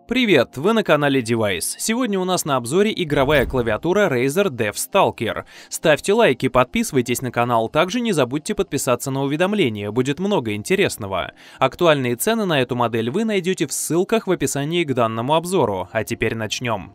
Привет, вы на канале Device. Сегодня у нас на обзоре игровая клавиатура Razer DevStalker. Ставьте лайки, подписывайтесь на канал, также не забудьте подписаться на уведомления, будет много интересного. Актуальные цены на эту модель вы найдете в ссылках в описании к данному обзору. А теперь начнем.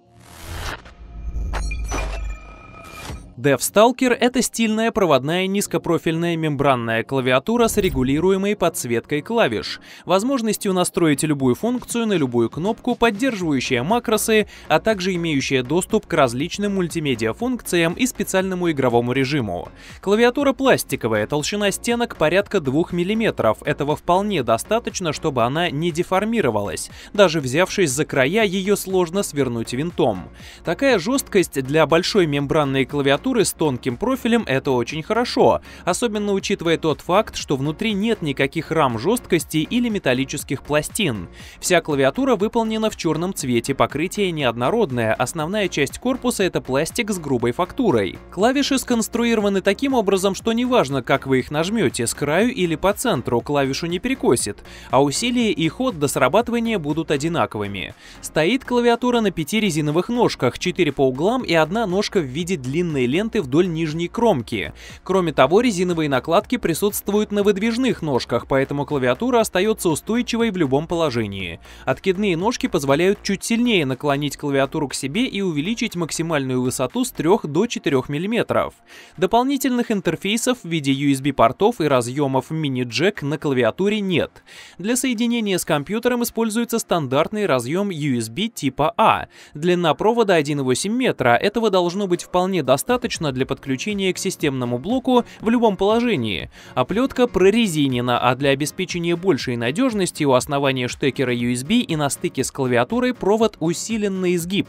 DevStalker — это стильная проводная низкопрофильная мембранная клавиатура с регулируемой подсветкой клавиш, возможностью настроить любую функцию на любую кнопку, поддерживающая макросы, а также имеющая доступ к различным мультимедиа-функциям и специальному игровому режиму. Клавиатура пластиковая, толщина стенок порядка 2 мм. Этого вполне достаточно, чтобы она не деформировалась. Даже взявшись за края, ее сложно свернуть винтом. Такая жесткость для большой мембранной клавиатуры с тонким профилем — это очень хорошо, особенно учитывая тот факт, что внутри нет никаких рам жесткости или металлических пластин. Вся клавиатура выполнена в черном цвете, покрытие неоднородное, основная часть корпуса — это пластик с грубой фактурой. Клавиши сконструированы таким образом, что неважно, как вы их нажмете, с краю или по центру, клавишу не перекосит, а усилие и ход до срабатывания будут одинаковыми. Стоит клавиатура на 5 резиновых ножках, 4 по углам и одна ножка в виде длинной ленты вдоль нижней кромки. Кроме того, резиновые накладки присутствуют на выдвижных ножках, поэтому клавиатура остается устойчивой в любом положении. Откидные ножки позволяют чуть сильнее наклонить клавиатуру к себе и увеличить максимальную высоту с 3 до 4 мм. Дополнительных интерфейсов в виде USB-портов и разъемов мини-джек на клавиатуре нет. Для соединения с компьютером используется стандартный разъем USB типа А. Длина провода 1,8 метра. Этого должно быть вполне достаточно для подключения к системному блоку в любом положении. Оплетка прорезинена, а для обеспечения большей надежности у основания штекера USB и на стыке с клавиатурой провод усилен на изгиб.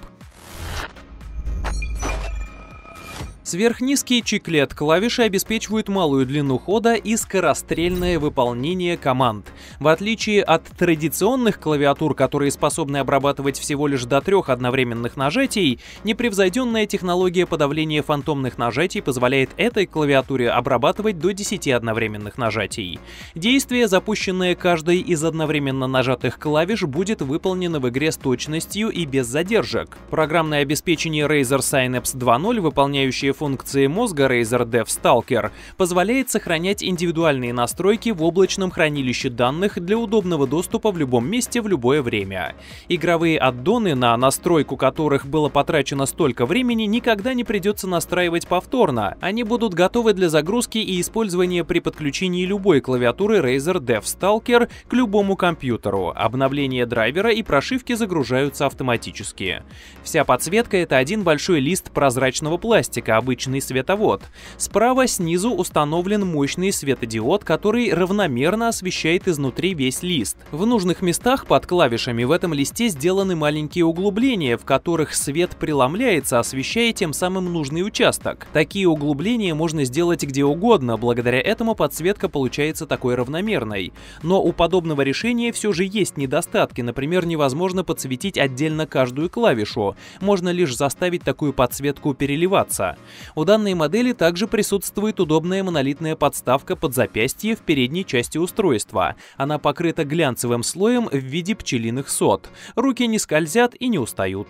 Сверхнизкие чеклет клавиши обеспечивают малую длину хода и скорострельное выполнение команд. В отличие от традиционных клавиатур, которые способны обрабатывать всего лишь до 3 одновременных нажатий, непревзойденная технология подавления фантомных нажатий позволяет этой клавиатуре обрабатывать до 10 одновременных нажатий. Действие, запущенное каждой из одновременно нажатых клавиш, будет выполнено в игре с точностью и без задержек. Программное обеспечение Razer Synapse 2.0, выполняющее функции мозга Razer DevStalker, позволяет сохранять индивидуальные настройки в облачном хранилище данных для удобного доступа в любом месте в любое время. Игровые аддоны, на настройку которых было потрачено столько времени, никогда не придется настраивать повторно. Они будут готовы для загрузки и использования при подключении любой клавиатуры Razer DevStalker к любому компьютеру. Обновления драйвера и прошивки загружаются автоматически. Вся подсветка — это один большой лист прозрачного пластика, обычный световод. Справа снизу установлен мощный светодиод, который равномерно освещает изнутри весь лист. В нужных местах под клавишами в этом листе сделаны маленькие углубления, в которых свет преломляется, освещая тем самым нужный участок. Такие углубления можно сделать где угодно, благодаря этому подсветка получается такой равномерной. Но у подобного решения все же есть недостатки, например, невозможно подсветить отдельно каждую клавишу, можно лишь заставить такую подсветку переливаться. У данной модели также присутствует удобная монолитная подставка под запястье в передней части устройства. Она покрыта глянцевым слоем в виде пчелиных сот. Руки не скользят и не устают.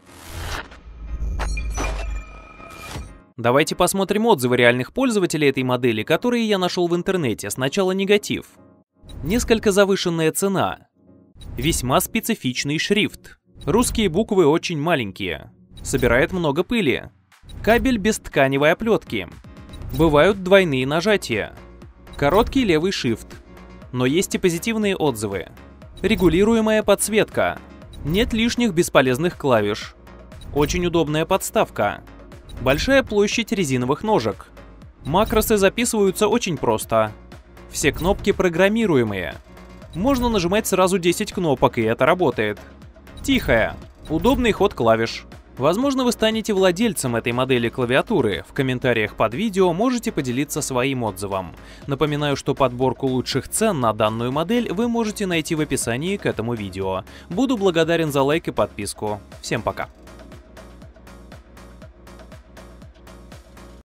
Давайте посмотрим отзывы реальных пользователей этой модели, которые я нашел в интернете. Сначала негатив. Несколько завышенная цена. Весьма специфичный шрифт. Русские буквы очень маленькие. Собирает много пыли. Кабель без тканевой оплетки. Бывают двойные нажатия. Короткий левый shift. Но есть и позитивные отзывы. Регулируемая подсветка. Нет лишних бесполезных клавиш. Очень удобная подставка. Большая площадь резиновых ножек. Макросы записываются очень просто. Все кнопки программируемые. Можно нажимать сразу 10 кнопок, и это работает. Тихая. Удобный ход клавиш. Возможно, вы станете владельцем этой модели клавиатуры. В комментариях под видео можете поделиться своим отзывом. Напоминаю, что подборку лучших цен на данную модель вы можете найти в описании к этому видео. Буду благодарен за лайк и подписку. Всем пока!